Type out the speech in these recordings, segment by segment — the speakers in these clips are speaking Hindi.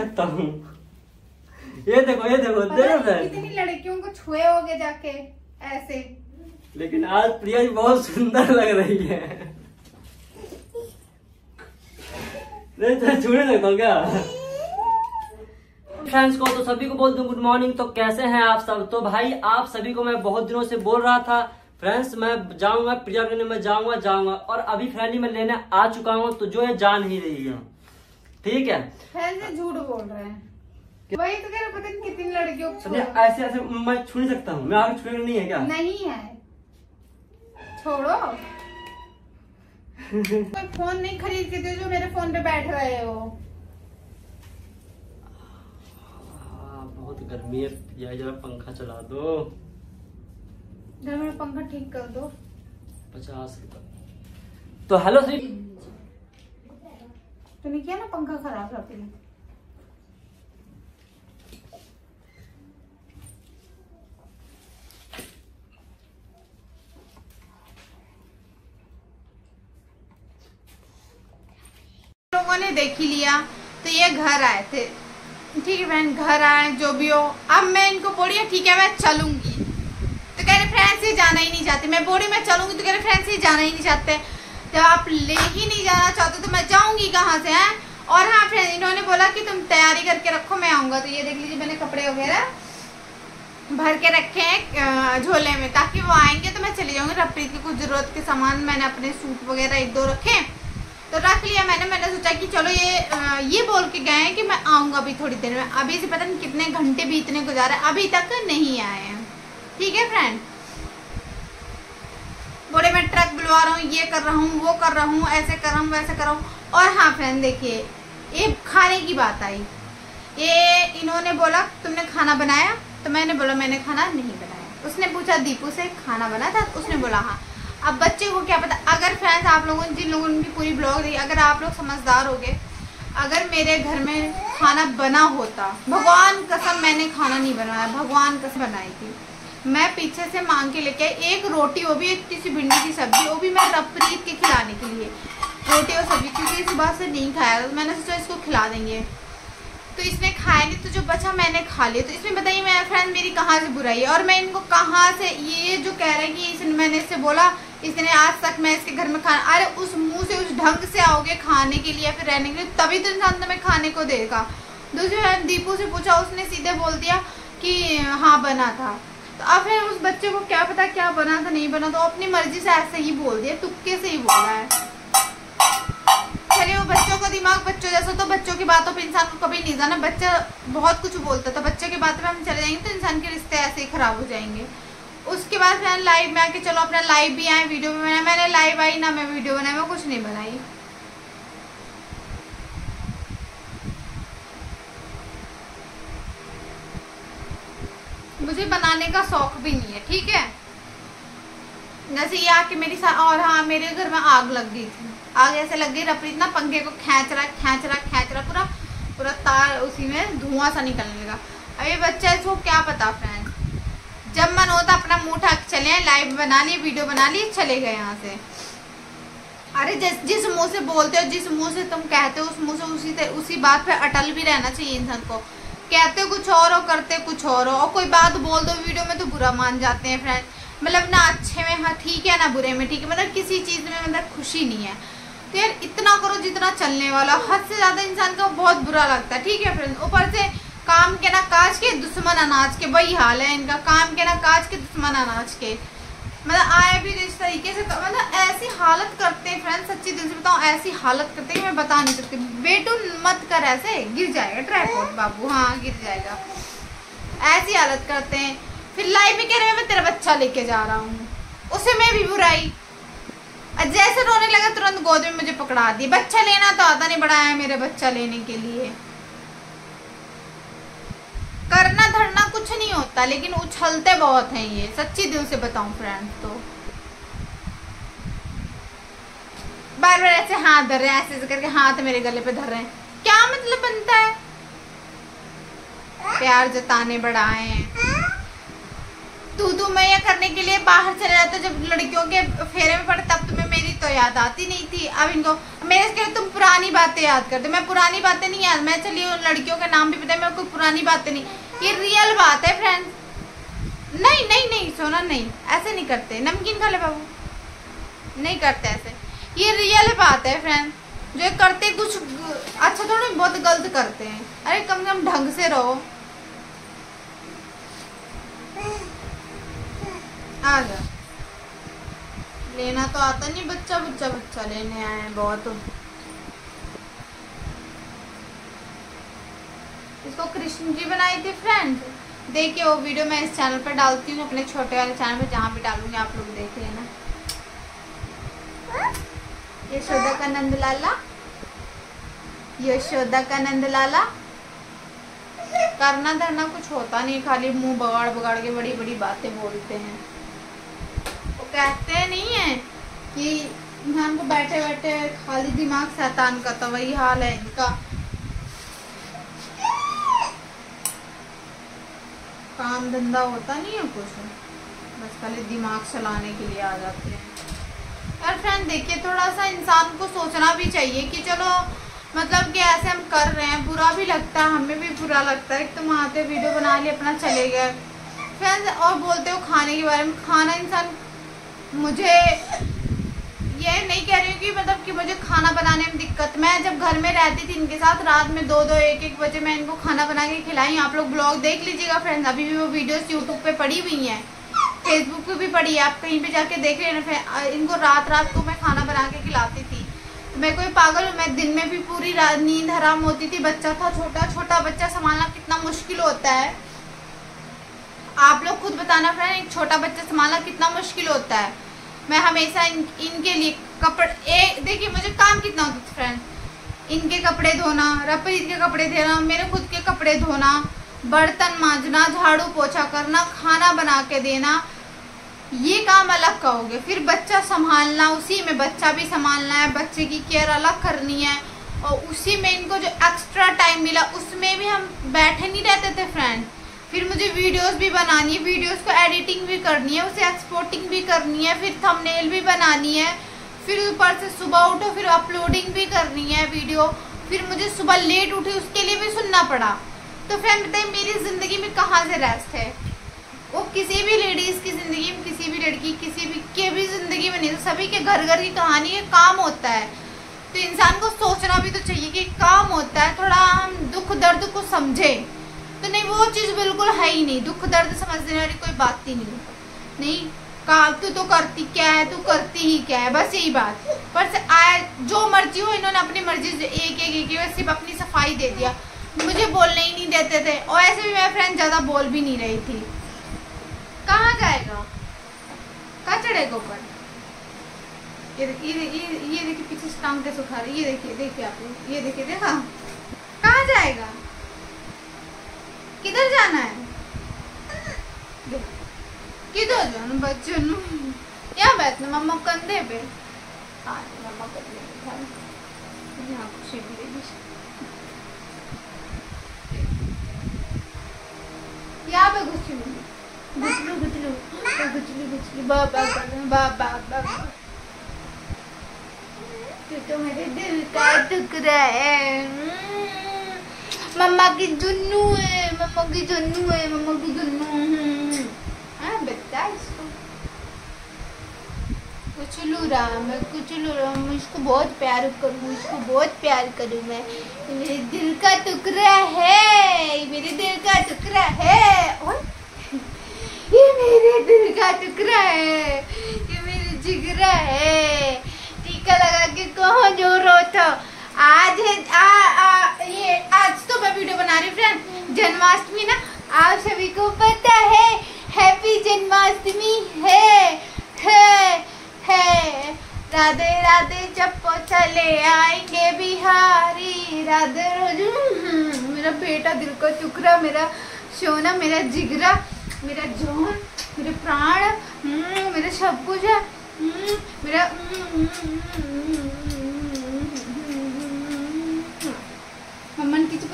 सकता हूँ। ये देखो देखो फ्रेंड, कितनी लड़कियों को छुए होगे जाके ऐसे। लेकिन आज प्रिया जी बहुत सुंदर लग रही है। नहीं तो छूने लगता हूँ क्या? फ्रेंड्स को तो सभी को बोल दूं गुड मॉर्निंग। तो कैसे हैं आप सब? तो भाई आप सभी को मैं बहुत दिनों से बोल रहा था फ्रेंड्स मैं जाऊंगा प्रिया लेने, मैं जाऊंगा और अभी फाइनली मैं लेने आ चुका हूँ। तो जो है जान ही रही है, ठीक है। फ्रेंड्स झूठ बोल रहे हैं, वही तो कह रहे, पता नहीं कितनी लड़कियों को ऐसे ऐसे मैं छू नहीं सकता हूँ, मैं आगे छूने नहीं है क्या? नहीं है, छोड़ो। कोई फोन नहीं खरीद के दो जो मेरे फोन पे बैठ रहे हो। बहुत गर्मी है, जरा पंखा चला दो। घर में पंखा ठीक कर दो। 50 रुपए। तो हेलो सर, तूने किया ना पंखा खराब करते हैं। लोगों ने देख ही लिया तो ये घर आए थे, ठीक है बहन, घर आए जो भी हो। अब मैं इनको बोली ठीक है मैं चलूंगी, तो कह रहे फ्रेंड्स से जाना ही नहीं चाहती। मैं बोली मैं चलूंगी, तो कह रहे फ्रेंड्स से जाना ही नहीं चाहते। जब आप ले ही नहीं जाना चाहते तो मैं जाऊंगी कहाँ से हैं। और हाँ फ्रेंड, इन्होंने बोला कि तुम तैयारी करके रखो मैं आऊंगा। तो ये देख लीजिए मैंने कपड़े वगैरह भर के रखे हैं झोले में, ताकि वो आएंगे तो मैं चली जाऊंगी। रफरीत की कुछ जरूरत के सामान मैंने अपने सूट वगैरह 1-2 रखे तो रख लिया मैंने सोचा कि चलो ये बोल के गए हैं कि मैं आऊंगा अभी थोड़ी देर में। अभी से पता नहीं कितने घंटे बीतने को जा रहे हैं, अभी तक नहीं आए हैं, ठीक है फ्रेंड। बोले मैं ट्रक बुलवा रहा हूँ, ये कर रहा हूँ, वो कर रहा हूँ, ऐसे कर रहा हूँ, वैसे कर रहा हूँ। और हाँ फ्रेंड देखिए, ये खाने की बात आई। ये इन्होंने बोला तुमने खाना बनाया, तो मैंने बोला मैंने खाना नहीं बनाया। उसने पूछा दीपू से खाना बना था, उसने बोला हाँ। अब बच्चे को क्या पता। अगर फ्रेंड्स आप लोगों ने जिन लोगों ने पूरी ब्लॉग देखी, अगर आप लोग समझदार हो गए, अगर मेरे घर में खाना बना होता, भगवान कसम मैंने खाना नहीं बनाया, भगवान कसम बनाई थी मैं, पीछे से मांग के लेके आई 1 रोटी, वो भी एक किसी भिंडी की सब्जी, वो भी मैं रफरीत के खिलाने के लिए रोटी और सब्जी, क्योंकि सुबह से नहीं खाया तो मैंने सोचा इसको खिला देंगे। तो इसने खाया नहीं, तो जो बचा मैंने खा लिया। तो इसमें बताइए मेरा फ्रेंड मेरी कहाँ से बुराई है? और मैं इनको कहाँ से, ये जो कह रहे हैं कि मैंने इससे बोला इसने आज तक मैं इसके घर में खाना, अरे उस मुंह से उस ढंग से आओगे खाने के लिए फिर रहने के लिए, तभी तो इंसान तुम्हें खाने को देगा। दूसरी मैंने दीपू से पूछा, उसने सीधे बोल दिया कि हाँ बना था। तो अब फिर उस बच्चे को क्या पता क्या बना था नहीं बना, तो अपनी मर्जी से ऐसे ही बोल दिया, तुक्के से ही बोला है। चलिए वो बच्चों को दिमाग बच्चों जैसा, तो बच्चों की बातों पे इंसान को कभी नहीं जाना। बच्चा बहुत कुछ बोलता था, बच्चों की बातों पे हम चले जाएंगे तो इंसान के रिश्ते ऐसे ही खराब हो जाएंगे। उसके बाद फिर लाइव में आके चलो अपना लाइव भी आए, वीडियो भी बनाए। मैंने लाइव आई ना मैं वीडियो बनाई, मैं कुछ नहीं बनाई। मुझे बनाने का शौक भी नहीं है, ठीक है। जैसे ये आके मेरी साथ, और हाँ मेरे घर में आग लग गई थी, आग ऐसे लग गई, रफरीत ना पंखे को खींच रहा पूरा तार उसी में धुआं सा निकलने लगा। अब ये बच्चा इसको क्या पता फ्रेंड्स, जब मन होता अपना मुंह उठा के चले, लाइव बना लिए, वीडियो बना ली, चले गए यहाँ से। अरे जिस मुंह से बोलते हो, जिस मुंह से तुम कहते हो, उस मुंह से उसी बात पे अटल भी रहना चाहिए इंसान को। कहते कुछ और हो, करते कुछ और हो, और कोई बात बोल दो वीडियो में तो बुरा मान जाते हैं फ्रेंड। मतलब ना अच्छे में हाँ ठीक है, ना बुरे में ठीक है, मतलब किसी चीज में मतलब खुशी नहीं है। तो यार इतना करो जितना चलने वाला, हद से ज्यादा इंसान को बहुत बुरा लगता है, ठीक है फ्रेंड। ऊपर से काम के ना काज के, दुश्मन अनाज के, वही हाल है इनका, काम के ना काज के, दुश्मन अनाज के। मतलब आए भी इस तरीके से, मतलब ऐसी हालत करते हैं फ्रेंड, सच्ची दिल से बताऊं ऐसी हालत करते हैं कि मैं बता नहीं सकती। बेटू मत कर ऐसे, गिर जाएगा ट्राइपॉड बाबू, हाँ गिर जाएगा। ऐसी हालत करते हैं। फिर लाइव में कह रहे हैं मैं तेरा बच्चा लेके जा रहा हूँ, उसे मैं भी बुराई। जैसे रोने लगा तुरंत गोद में मुझे पकड़ा दी। बच्चा लेना तो आता नहीं, बड़ा है मेरे बच्चा लेने के लिए। करना धरना कुछ नहीं होता, लेकिन उछलते बहुत हैं ये, सच्ची दिल से बताऊं फ्रेंड्स। तो बार बार ऐसे हाथ धर रहे हैं, ऐसे करके हाथ मेरे गले पे धर रहे हैं, क्या मतलब बनता है? प्यार जताने बढ़ाए हैं। तू मैं ये करने के लिए बाहर चले जाते, जब लड़कियों के फेरे में पड़े तब तुम्हें मेरी तो याद आती नहीं थी। अब इनको मेरे कह तुम पुरानी बातें याद करते, मैं पुरानी बातें नहीं याद, मैं चलिए उन लड़कियों के नाम भी पता है, मैं कोई पुरानी बातें नहीं, ये रियल बात है फ्रेंड्स। नहीं नहीं नहीं सोना नहीं, ऐसे नहीं करते। नमकीन खा ले बाबू, नहीं करते ऐसे, ये रियल बात है फ्रेंड्स। जो करते कुछ अच्छा थोड़ा, बहुत गलत करते हैं। अरे कम से कम ढंग से रहो। आ जा, लेना तो आता नहीं, बच्चा बच्चा बच्चा लेने आए हैं बहुत। इसको कृष्ण जी बनाई थी फ्रेंड, देखिए वो वीडियो मैं इस चैनल पर डालती हूँ, अपने छोटे वाले चैनल पे, जहाँ भी डालूंगी आप लोग देख लेना। यशोदा का नंद लाला, यशोदा का नंद लाला। करना धरना कुछ होता नहीं, खाली मुंह बगाड़ बगाड़ के बड़ी बड़ी बातें बोलते हैं। वो कहते नहीं है कि इंसान को बैठे बैठे खाली दिमाग शैतान का, तो वही हाल है इनका। काम धंधा होता नहीं है कुछ, बस खाली दिमाग चलाने के लिए आ जाते हैं। यार फ्रेंड देखिए, थोड़ा सा इंसान को सोचना भी चाहिए कि चलो मतलब कि ऐसे हम कर रहे हैं, बुरा भी लगता है, हमें भी बुरा लगता है। तुम आते वीडियो बना लिए अपना चले गए फ्रेंड्स, और बोलते हो खाने के बारे में। खाना इंसान, मुझे ये नहीं कह रही हूँ कि मतलब कि मुझे खाना बनाने में दिक्कत, मैं जब घर में रहती थी इनके साथ रात में 2-2 1-1 बजे मैं इनको खाना बना के खिलाई। आप लोग ब्लॉग देख लीजिएगा फ्रेंड्स, अभी भी वो वीडियोस यूट्यूब पे पड़ी हुई हैं, फेसबुक पे भी पड़ी है, आप कहीं पे जाके देख लेना। इनको रात रात को मैं खाना बना के खिलाती थी। मैं कोई पागल हूँ, मैं दिन में भी पूरी रात नींद हराम होती थी। बच्चा था छोटा, छोटा बच्चा संभालना कितना मुश्किल होता है, आप लोग खुद बताना फ्रेंड, एक छोटा बच्चा संभालना कितना मुश्किल होता है। मैं हमेशा इनके लिए कपड़े, देखिए मुझे काम कितना होता था फ्रेंड, इनके कपड़े धोना, रपरीत के कपड़े धोना, मेरे खुद के कपड़े धोना, बर्तन मांजना, झाड़ू पोछा करना, खाना बना के देना, ये काम अलग का हो गया। फिर बच्चा संभालना, उसी में बच्चा भी संभालना है, बच्चे की केयर अलग करनी है, और उसी में इनको जो एक्स्ट्रा टाइम मिला उसमें भी हम बैठे नहीं रहते थे फ्रेंड। फिर मुझे वीडियोस भी बनानी है, वीडियोस को एडिटिंग भी करनी है, उसे एक्सपोर्टिंग भी करनी है, फिर थंबनेल भी बनानी है, फिर ऊपर से सुबह उठो फिर अपलोडिंग भी करनी है वीडियो, फिर मुझे सुबह लेट उठी उसके लिए भी सुनना पड़ा। तो फ्रेंड बताइए मेरी ज़िंदगी में कहाँ से रेस्ट है? वो किसी भी लेडीज़ की ज़िंदगी में, किसी भी लड़की, किसी भी के भी ज़िंदगी में नहीं, तो सभी के घर घर की कहानी है, काम होता है। तो इंसान को सोचना भी तो चाहिए कि काम होता है, थोड़ा हम दुख दर्द को समझे। तो नहीं, वो चीज़ बिल्कुल है ही नहीं, दुख दर्द समझने वाली कोई बात ही नहीं। काम तू तो करती क्या है, तू करती ही क्या है, बस यही बात। पर आया जो मर्जी हो, इन्होंने अपनी मर्जी से एक सिर्फ अपनी सफाई दे दिया, मुझे बोलने ही नहीं देते थे। और ऐसे भी मैं फ्रेंड ज़्यादा बोल भी नहीं रही थी। कहाँ जाएगा, कहाँ चढ़ेगा ऊपर? ये देखिए पीछे से टांग कैसे उठा रही, ये देखिए आप लोग, ये देखिए, देखा कहाँ जाएगा, किधर जाना है, किधर जाना बच्चों, यहाँ बैठना मम्मा कंधे पे, हाँ मम्मा कंधे पे, यहाँ खुशी मिलेगी। यहाँ पे खुशी मिलेगी, गुचलू गुचलू गुचलू गुचलू, बाबा बाबा बाबा, तू तो मेरे दिल का टुकड़ा है, मम्मा की जुन्नू है, मम्मा की जुन्नू है, मम्मा की जुन्नू। हाँ बता इसको, कुचलू राम, इसको बहुत प्यार करूँ, इसको बहुत प्यार करूँ मैं, मेरे दिल का टुकड़ा है, मेरे दिल का टुकड़ा है, और ये मेरे दिल का टुकड़ा है, ये मेरे जिगरा है। टीका लगा के कहो जो रो था। आज है ये आज तो मैं वीडियो बना रही फ्रेंड, जन्माष्टमी ना, आप सभी को पता है, हैप्पी जन्माष्टमी है। राधे राधे चप्पो चले आएंगे बिहारी, राधे मेरा बेटा दिल का टुकड़ा, मेरा सोना, मेरा जिगरा, मेरा जान, मेरे प्राण, मेरा सब कुछ है, मेरा मम्मन की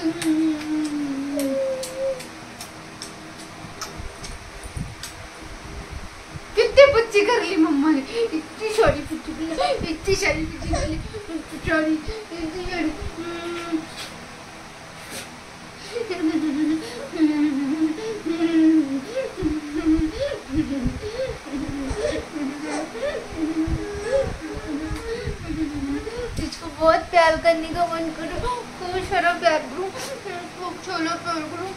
कितनी पुच्ची कर ली मम्मा ने, इतनी छोटी पुच्ची, इतनी करने का मन करो, खूब सारा प्यार करूं, खूब छोलो प्यार करूं।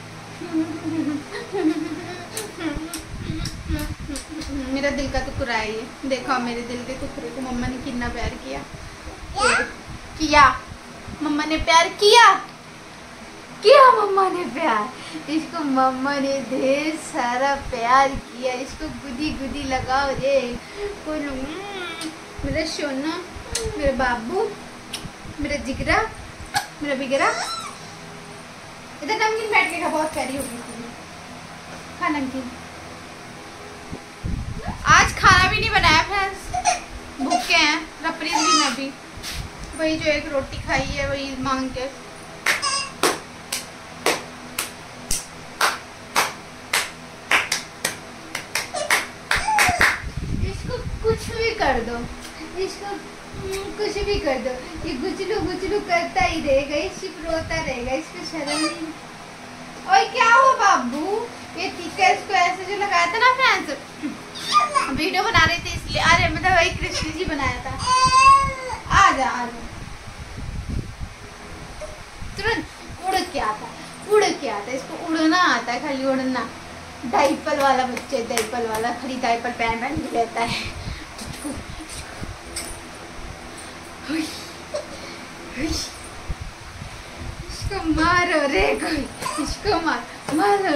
मेरा दिल का टुकड़ा है ये, देखो मेरे दिल के टुकड़े को मम्मा ने कितना प्यार किया। मम्मा ने प्यार किया मम्मा ने प्यार, इसको मम्मा ने ढेर सारा प्यार किया। इसको गुदी गुदी लगाओ रे बोलो, मेरा सोना, मेरा बाबू, मेरा जिगरा, मेरा बिगरा। इधर नमकीन बैठ के खा, बहुत प्यारी होगी खा नमकीन। आज खाना भी नहीं बनाया फ्रेंड्स, भूखे हैं रपरीत भी, मैं भी वही जो एक रोटी खाई है वही मांग के। इसको कुछ भी कर दो, इसको कुछ भी कर दो, ये गुचलू गुचलू करता ही रहेगा, ये सिर्फ रोता रहेगा, इसको शर्म नहीं। और क्या हुआ बाबू, ये टीका इसको ऐसे जो लगाया था ना फ्रेंड्स, वीडियो बना रही थी इसलिए, अरे मतलब वही कृष्ण जी बनाया था। आ जा तुरंत उड़ के आता, इसको उड़ना आता है, खाली उड़ना। डाइपर वाला बच्चे, डाइपर वाला खाली डाइपर पहन के रहता है। इसको मारो रे कोई, इसको मारो,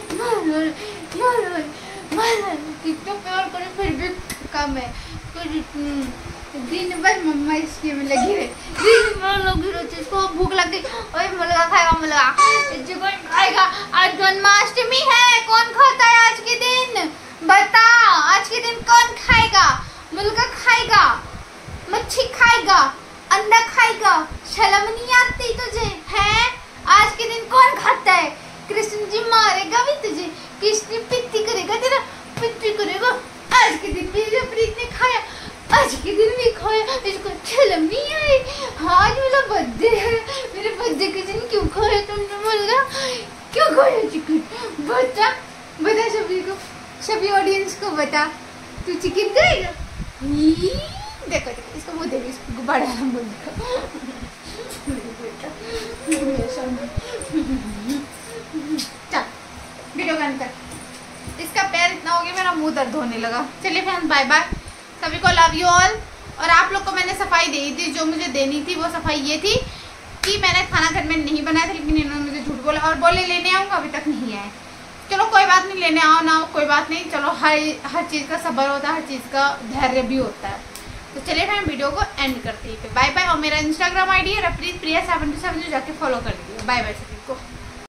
कितना प्यार करे फिर भी कम है। दिन भर मम्मा इसके में लगी रहे, दिन भर लगी रहती, इसको भूख लग गई, ओए मुर्गा खाएगा, कौन खाएगा? आज जन्माष्टमी है, कौन खाता है आज के दिन? बता, आज के दिन कौन खाएगा? मुर्गा खाएगा, मच्छी खाएगा, अंडा खाएगा, शर्म नहीं आती तुझे है? आज के दिन कौन खाता है? कृष्ण जी मारेगा भी तुझे, कृष्ण पिट्टी करेगा, तेरा पिट्टी करेगा। आज के दिन मेरे प्रीत ने खाया, आज के दिन भी खाया, इसको शर्म नहीं आई? हाँ आज मेरा बर्थडे है, मेरे बर्थडे के दिन क्यों खाया तुमने मुर्गा, क्यों खाया चिकन? बता सभी को, सभी ऑडियंस को बता, तू चिकन खाएगा? देखो इसको मुँह देखो, इसको बड़ा मुँह देखो। चल वीडियो बंद कर, इसका पैर इतना हो गया मेरा मुंह दर्द होने लगा। चलिए फ्रेंड्स बाय बाय, सभी को लव यू ऑल। और आप लोग को मैंने सफाई दे दी, जो मुझे देनी थी वो सफाई ये थी कि मैंने खाना घर में नहीं बनाया था, लेकिन इन्होंने मुझे झूठ बोला और बोले लेने आऊँगा, अभी तक नहीं आए। चलो कोई बात नहीं, लेने आओ ना कोई बात नहीं, चलो हर चीज़ का सब्र होता है, हर चीज़ का धैर्य भी होता है। तो चलिए मैं वीडियो को एंड करती हूँ, बाय बाय। और मेरा इंस्टाग्राम आईडी है रपरीत प्रिया 727, जाके फॉलो कर दीजिए। बाय बाय सभी को।